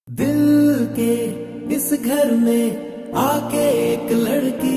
दिल के इस घर में आके एक लड़की